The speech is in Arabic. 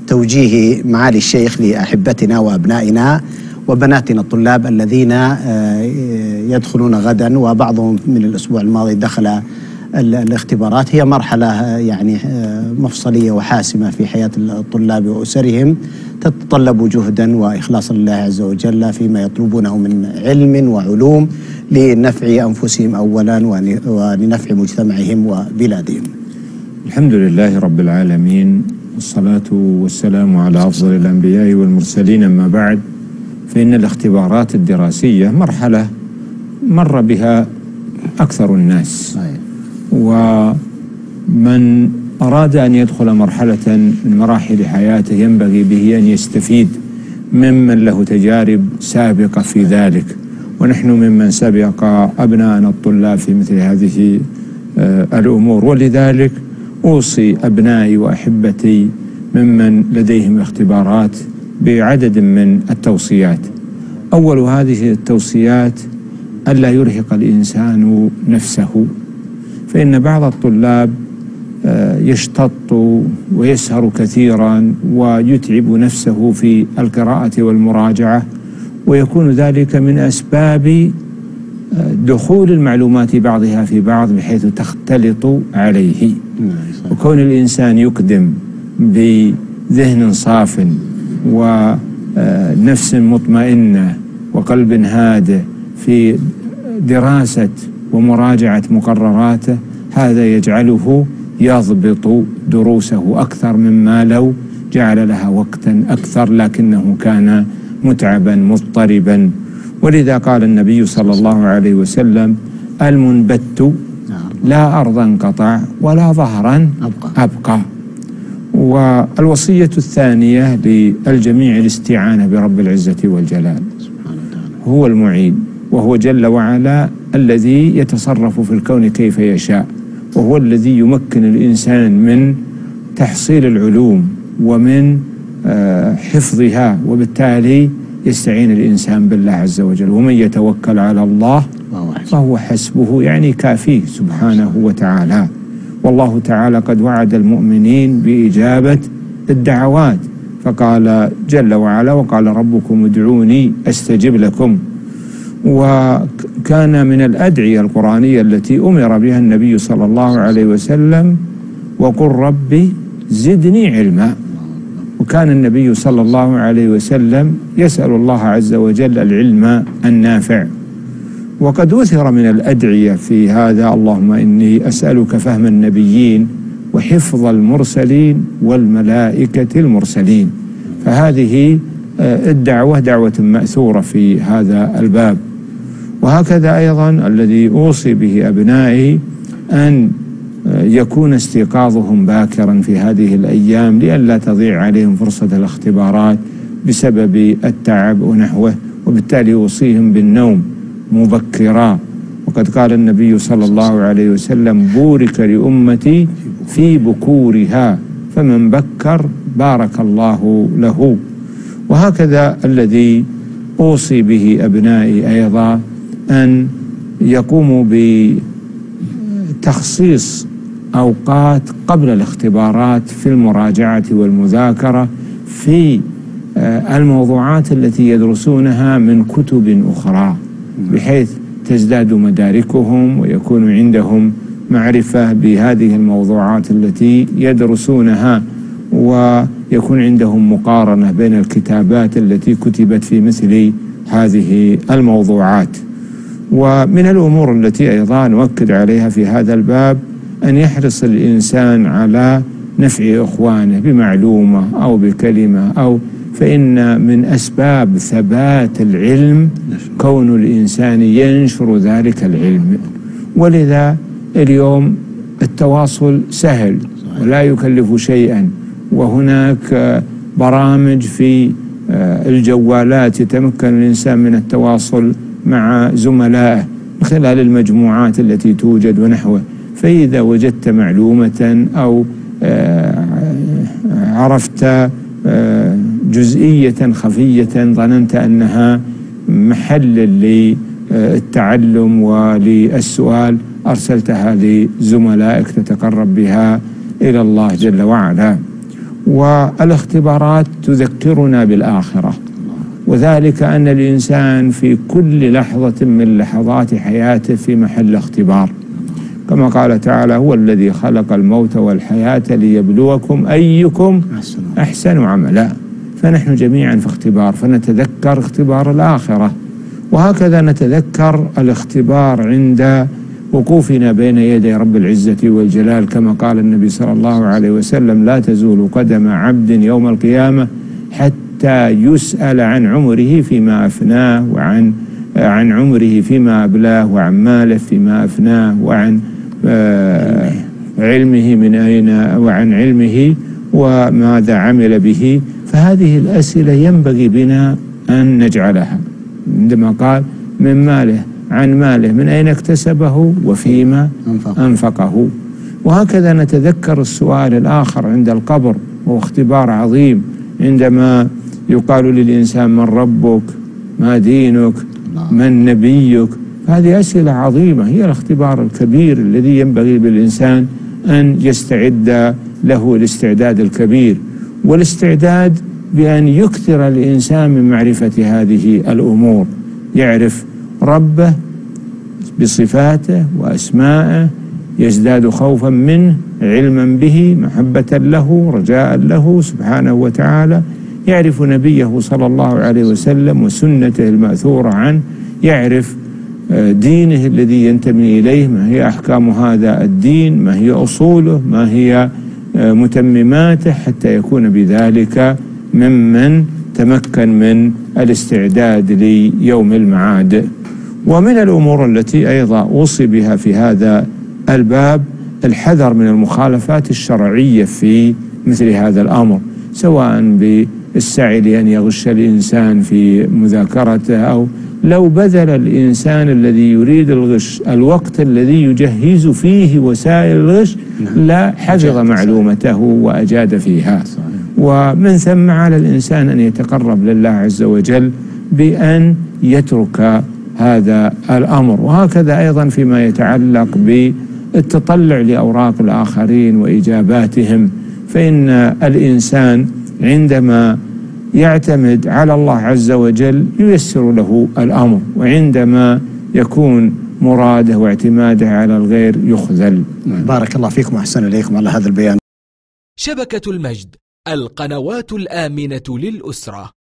توجيه معالي الشيخ لأحبتنا وأبنائنا وبناتنا الطلاب الذين يدخلون غدا، وبعضهم من الأسبوع الماضي دخل الاختبارات. هي مرحلة يعني مفصلية وحاسمة في حياة الطلاب وأسرهم، تتطلب جهدا وإخلاصا لله عز وجل فيما يطلبونه من علم وعلوم لنفع أنفسهم أولا ولنفع مجتمعهم وبلادهم. الحمد لله رب العالمين، والصلاة والسلام على أفضل الأنبياء والمرسلين. أما بعد، فإن الاختبارات الدراسية مرحلة مر بها أكثر الناس، ومن أراد أن يدخل مرحلة من مراحل حياته ينبغي به أن يستفيد ممن له تجارب سابقة في ذلك، ونحن ممن سبق أبناءنا الطلاب في مثل هذه الأمور. ولذلك أوصي أبنائي وأحبتي ممن لديهم اختبارات بعدد من التوصيات. أول هذه التوصيات ألا يرهق الإنسان نفسه، فإن بعض الطلاب يشتط ويسهر كثيرا ويتعب نفسه في القراءة والمراجعة، ويكون ذلك من أسباب دخول المعلومات بعضها في بعض بحيث تختلط عليه. وكون الإنسان يقدم بذهن صاف ونفس مطمئنة وقلب هادئ في دراسة ومراجعة مقرراته، هذا يجعله يضبط دروسه أكثر مما لو جعل لها وقتا أكثر لكنه كان متعبا مضطربا. ولذا قال النبي صلى الله عليه وسلم: المنبت لا أرضا قطع ولا ظهرا أبقى. والوصية الثانية للجميع الاستعانة برب العزة والجلال، هو المعين، وهو جل وعلا الذي يتصرف في الكون كيف يشاء، وهو الذي يمكن الإنسان من تحصيل العلوم ومن حفظها، وبالتالي يستعين الإنسان بالله عز وجل. ومن يتوكل على الله فهو حسبه، يعني كافيه سبحانه وتعالى. والله تعالى قد وعد المؤمنين بإجابة الدعوات، فقال جل وعلا: وقال ربكم ادعوني أستجب لكم. وكان من الأدعية القرآنية التي أمر بها النبي صلى الله عليه وسلم: وقل ربي زدني علما. وكان النبي صلى الله عليه وسلم يسأل الله عز وجل العلم النافع. وقد أثر من الأدعية في هذا: اللهم إني أسألك فهم النبيين وحفظ المرسلين والملائكة المرسلين. فهذه الدعوة دعوة مأثورة في هذا الباب. وهكذا أيضا الذي أوصي به أبنائي أن يكون استيقاظهم باكرا في هذه الأيام لئلا تضيع عليهم فرصة الاختبارات بسبب التعب ونحوه، وبالتالي أوصيهم بالنوم مبكرا. وقد قال النبي صلى الله عليه وسلم: بورك لأمتي في بكورها، فمن بكر بارك الله له. وهكذا الذي أوصي به أبنائي أيضا أن يقوموا بتخصيص أوقات قبل الاختبارات في المراجعة والمذاكرة في الموضوعات التي يدرسونها من كتب أخرى، بحيث تزداد مداركهم ويكون عندهم معرفة بهذه الموضوعات التي يدرسونها، ويكون عندهم مقارنة بين الكتابات التي كتبت في مثل هذه الموضوعات. ومن الأمور التي أيضا نؤكد عليها في هذا الباب أن يحرص الإنسان على نفع إخوانه بمعلومة أو بكلمة فإن من أسباب ثبات العلم كون الإنسان ينشر ذلك العلم. ولذا اليوم التواصل سهل ولا يكلف شيئا، وهناك برامج في الجوالات يتمكن الإنسان من التواصل مع زملائه من خلال المجموعات التي توجد ونحوه. فإذا وجدت معلومة أو عرفت جزئية خفية ظننت أنها محل للتعلم وللسؤال، أرسلتها لزملائك تتقرب بها إلى الله جل وعلا. والاختبارات تذكرنا بالآخرة، وذلك أن الإنسان في كل لحظة من لحظات حياته في محل اختبار، كما قال تعالى: هو الذي خلق الموت والحياة ليبلوكم أيكم أحسن عملا. فنحن جميعا في اختبار، فنتذكر اختبار الآخرة، وهكذا نتذكر الاختبار عند وقوفنا بين يدي رب العزة والجلال، كما قال النبي صلى الله عليه وسلم: لا تزول قدم عبد يوم القيامة حتى يسأل عن عمره فيما أفناه، وعن عمره فيما أبلاه، وعن ماله فيما أفناه، وعن علمه من أين، وعن علمه وماذا عمل به. فهذه الأسئلة ينبغي بنا أن نجعلها، عندما قال: من ماله، عن ماله، من أين اكتسبه، وفيما أنفقه. وهكذا نتذكر السؤال الآخر عند القبر، وهو اختبار عظيم، عندما يقال للإنسان: من ربك، ما دينك، من نبيك. هذه أسئلة عظيمة، هي الاختبار الكبير الذي ينبغي بالإنسان أن يستعد له الاستعداد الكبير، والاستعداد بأن يكثر الإنسان من معرفة هذه الأمور، يعرف ربه بصفاته وأسمائه، يزداد خوفا منه، علما به، محبة له، رجاء له سبحانه وتعالى، يعرف نبيه صلى الله عليه وسلم وسنته المأثورة عنه، يعرف دينه الذي ينتمي إليه، ما هي أحكام هذا الدين، ما هي أصوله، ما هي متمماته، حتى يكون بذلك ممن تمكن من الاستعداد ليوم المعاد. ومن الأمور التي أيضا أوصي بها في هذا الباب الحذر من المخالفات الشرعية في مثل هذا الأمر، سواء بالسعي لأن يغش الإنسان في مذاكرته، أو لو بذل الإنسان الذي يريد الغش الوقت الذي يجهز فيه وسائل الغش لا حفظ معلومته وأجاد فيها. ومن ثم على الإنسان أن يتقرب لله عز وجل بأن يترك هذا الأمر. وهكذا أيضا فيما يتعلق بالتطلع لأوراق الآخرين وإجاباتهم، فإن الإنسان عندما يعتمد على الله عز وجل ييسر له الأمر، وعندما يكون مراده واعتماده على الغير يخذل. بارك الله فيكم وأحسن إليكم على هذا البيان. شبكة المجد، القنوات الآمنة للأسرة.